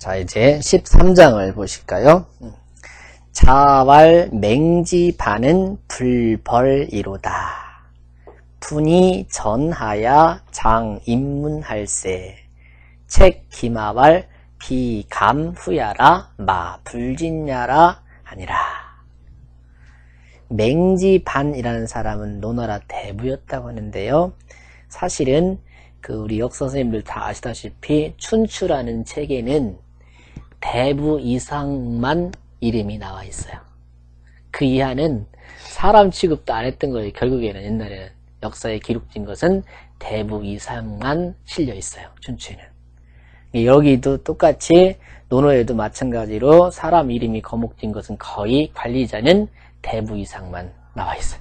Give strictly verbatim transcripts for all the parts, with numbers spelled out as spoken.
자, 이제 십삼 장을 보실까요? 자왈 맹지반은 불벌이로다. 분이 전하야 장입문할세. 책 기마왈 비감후야라 마 불진야라 하니라. 맹지반이라는 사람은 노나라 대부였다고 하는데요. 사실은 그 우리 역사 선생님들 다 아시다시피 춘추라는 책에는 대부 이상만 이름이 나와 있어요. 그 이하는 사람 취급도 안 했던 거예요. 결국에는 옛날에는 역사에 기록된 것은 대부 이상만 실려 있어요. 춘추에는. 여기도 똑같이 논어에도 마찬가지로 사람 이름이 거목된 것은 거의 관리자는 대부 이상만 나와 있어요.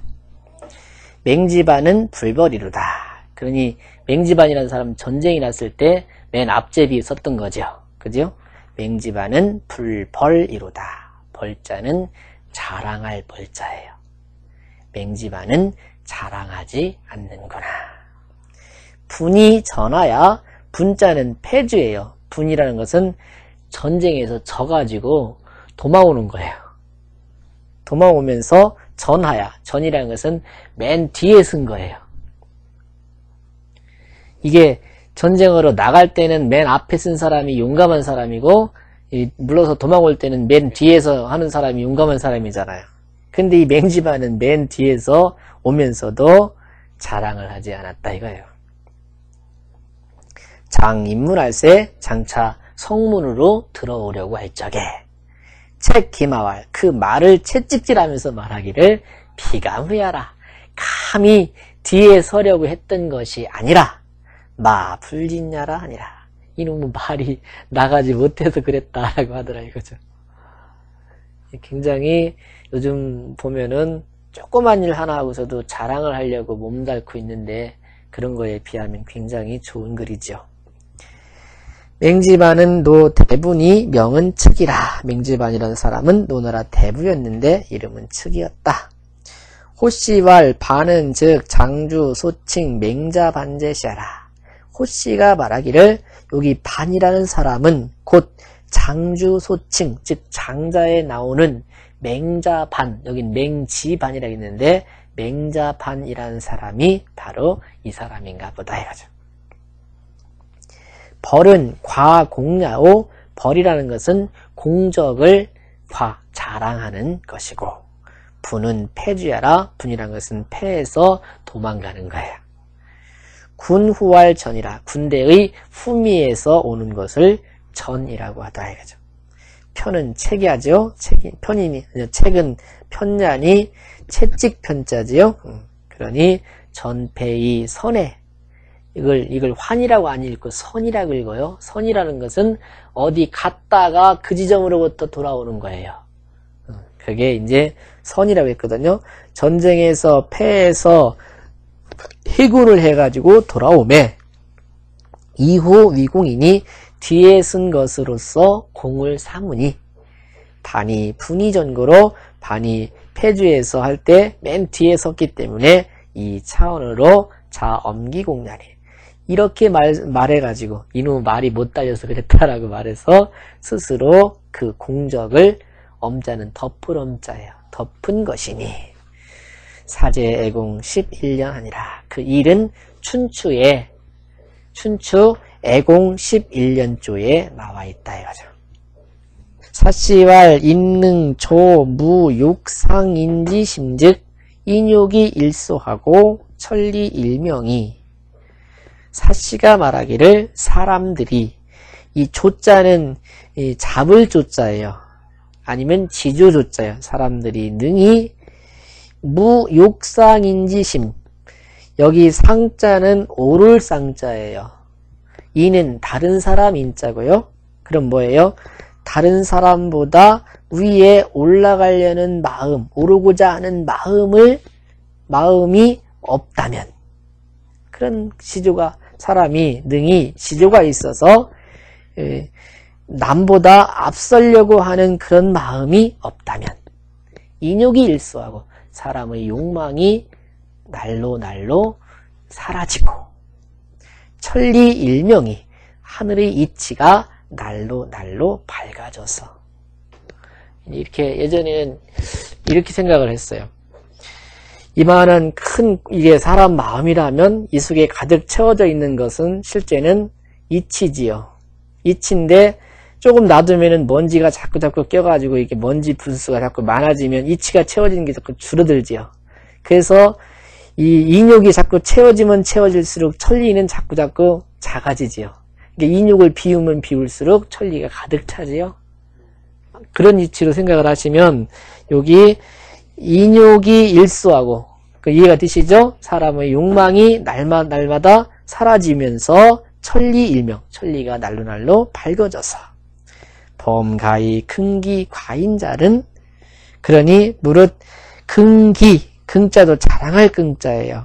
맹지반은 불벌이로다. 그러니 맹지반이라는 사람은 전쟁이 났을 때 맨 앞제비에 썼던 거죠. 그죠? 맹지반은 불벌이로다. 벌자는 자랑할 벌자예요. 맹지반은 자랑하지 않는구나. 분이 전하야, 분자는 패주예요. 분이라는 것은 전쟁에서 져가지고 도망오는 거예요. 도망오면서 전하야, 전이라는 것은 맨 뒤에 쓴 거예요. 이게 전쟁으로 나갈 때는 맨 앞에 쓴 사람이 용감한 사람이고, 이 물러서 도망올 때는 맨 뒤에서 하는 사람이 용감한 사람이잖아요. 근데 이 맹지반은 맨 뒤에서 오면서도 자랑을 하지 않았다 이거예요. 장입문할세, 장차 성문으로 들어오려고 할 적에 책 기마왈, 그 말을 채찍질하면서 말하기를 비감후야라, 감히 뒤에 서려고 했던 것이 아니라 마 불진야라 하니라. 이놈의 말이 나가지 못해서 그랬다라고 하더라 이거죠. 굉장히 요즘 보면은 조그만 일 하나 하고서도 자랑을 하려고 몸담고 있는데 그런 거에 비하면 굉장히 좋은 글이죠. 맹지반은 노 대분이 명은 측이라. 맹지반이라는 사람은 노나라 대부였는데 이름은 측이었다. 호씨왈 반은 즉 장주 소칭 맹자반제시하라. 호씨가 말하기를 여기 반이라는 사람은 곧 장주 소칭, 즉 장자에 나오는 맹자반, 여긴 맹지반이라고 했는데 맹자반이라는 사람이 바로 이 사람인가 보다 이거죠. 벌은 과공야오, 벌이라는 것은 공적을 과, 자랑하는 것이고, 분은 패주야라, 분이라는 것은 패해서 도망가는 거예요. 군후할 전이라, 군대의 후미에서 오는 것을 전이라고 하다 이거죠. 편은 책이하죠. 책이 편이니, 책은 편냐니 채찍 편자지요. 그러니 전패의 선에, 이걸 이걸 환이라고 안 읽고 선이라고 읽어요. 선이라는 것은 어디 갔다가 그 지점으로부터 돌아오는 거예요. 그게 이제 선이라고 했거든요. 전쟁에서 패해서 해군을 해가지고 돌아오매 이후 위공이니 뒤에 쓴 것으로서 공을 삼으니, 반이 분이 전거로 반이 패주에서 할 때 맨 뒤에 섰기 때문에 이 차원으로 자 엄기공야리, 이렇게 말, 말해가지고 이놈 말이 못 달려서 그랬다라고 말해서 스스로 그 공적을, 엄자는 덮을 엄자예요. 덮은 것이니 사제애공 십일 년 하니라. 그 일은 춘추에, 춘추 애공 십일 년조에 나와 있다 이거죠. 사씨왈 인능 조무 욕상인지 심즉 인욕이 일소하고 천리 일명이, 사씨가 말하기를 사람들이, 이 조자는 이 잡을 조자예요. 아니면 지조 조자예요. 사람들이 능히 무욕상인지심, 여기 상자는 오를 쌍자예요. 이는 다른 사람 인자고요. 그럼 뭐예요? 다른 사람보다 위에 올라가려는 마음, 오르고자 하는 마음을, 마음이 없다면, 그런 지조가, 사람이 능히 지조가 있어서 에, 남보다 앞서려고 하는 그런 마음이 없다면, 인욕이 일소하고 사람의 욕망이 날로 날로 사라지고, 천리 일명이, 하늘의 이치가 날로 날로 밝아져서. 이렇게 예전에는 이렇게 생각을 했어요. 이만한 큰 이게 사람 마음이라면 이 속에 가득 채워져 있는 것은 실제는 이치지요. 이치인데 조금 놔두면은 먼지가 자꾸 자꾸 껴가지고 이렇게 먼지 분수가 자꾸 많아지면 이치가 채워지는 게 자꾸 줄어들지요. 그래서 이 인욕이 자꾸 채워지면 채워질수록 천리는 자꾸 자꾸 작아지지요. 그러니까 인욕을 비우면 비울수록 천리가 가득 차지요. 그런 이치로 생각을 하시면 여기 인욕이 일소하고 그 이해가 되시죠? 사람의 욕망이 날마다 날마다 사라지면서 천리일명, 천리가 날로 날로 밝아져서 범가히 긍기 과인자는 그러니 무릇 긍기, 긍자도 자랑할 긍자예요.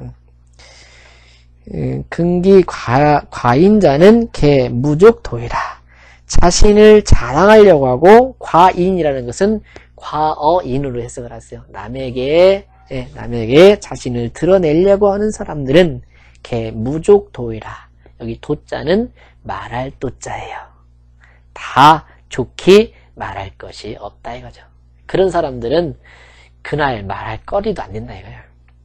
긍기 과, 과인자는 개 무족도이라. 자신을 자랑하려고 하고 과인이라는 것은 과어인으로 해석을 하세요. 남에게 예, 남에게 자신을 드러내려고 하는 사람들은 개 무족도이라. 여기 도자는 말할 도자예요. 다 좋게 말할 것이 없다 이거죠. 그런 사람들은 그날 말할 거리도 안 된다 이거예요.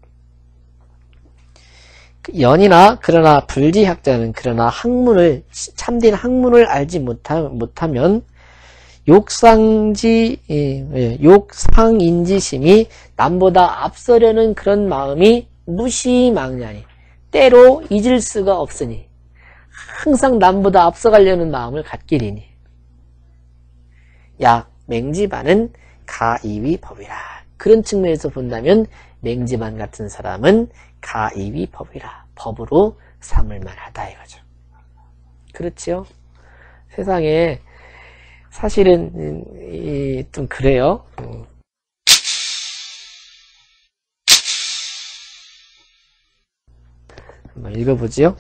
연이나 그러나 불지학자는 그러나 학문을 참된 학문을 알지 못하, 못하면 욕상지 예, 욕상인지심이 남보다 앞서려는 그런 마음이 무시망냐니 때로 잊을 수가 없으니 항상 남보다 앞서가려는 마음을 갖기리니 약 맹지반은 가이위 법이라. 그런 측면에서 본다면 맹지반 같은 사람은 가이위 법이라. 법으로 삼을 만하다 이거죠. 그렇지요? 세상에 사실은 이, 좀 그래요. 한번 읽어보지요.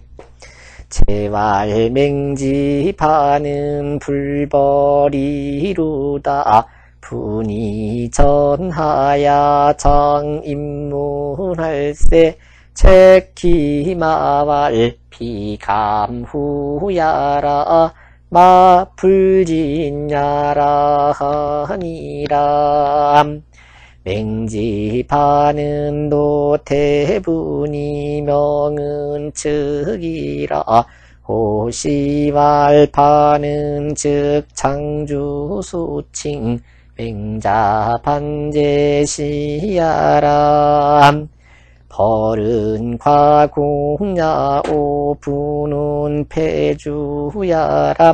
제왈맹지반은 불벌이루다. 분이 전하야 장입문할세. 책기마왈 비감후야라. 마불진야라 하니라. 맹지반은 노태분이 명은 즉이라. 호시왈반은 즉 창주수칭. 맹자반제시야라. 벌은 과공야 오분은 폐주야라.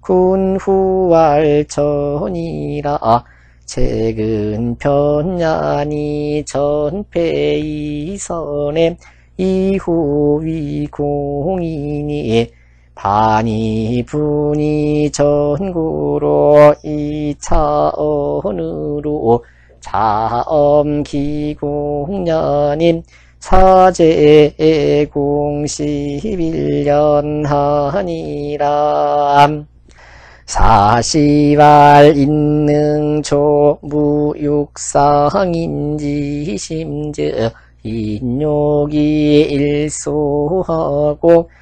군후왈전이라. 책은 편야니 전폐이선에 이후위공이니. 반이 분이 전구로 이차언으로 자엄기공년임. 사제공십일년 하니라. 사시왈 인능조 무육상인지심즉 인욕이 일소하고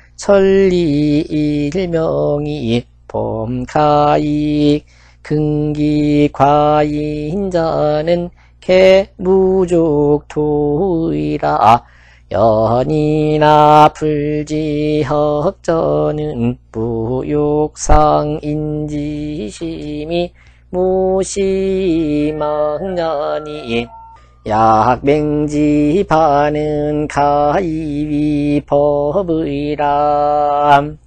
천리일명이 범가익 긍기과인자는 개무족도이라. 연이나 불지학자는 무욕상인지심이 무시망냐니. 약맹지반은 가이위 법이라.